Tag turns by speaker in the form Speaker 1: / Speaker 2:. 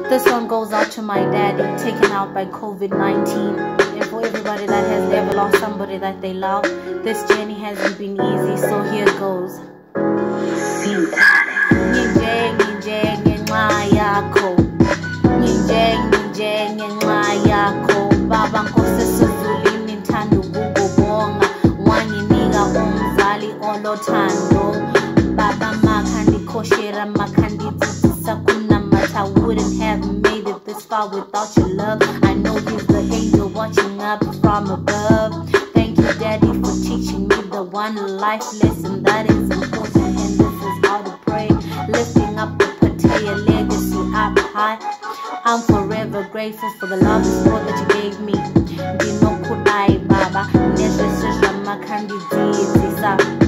Speaker 1: This one goes out to my daddy, taken out by COVID-19. And for everybody that has never lost somebody that they love, this journey hasn't been easy, so here it goes. Baba nkose sizulini ntando kukubonga wanginika umzali olothando baba makhandikhoshera makhanditsitsisa kunamata. I wouldn't have made it this far without your love. I know he's the angel watching up from above. Thank you, Daddy, for teaching me the one life lesson that is important, and this is how to pray, lifting up the Pateya legacy up high. I'm forever grateful for the love and support that you gave me. Dinokudai Baba, Nesesha Makandi Dizisa.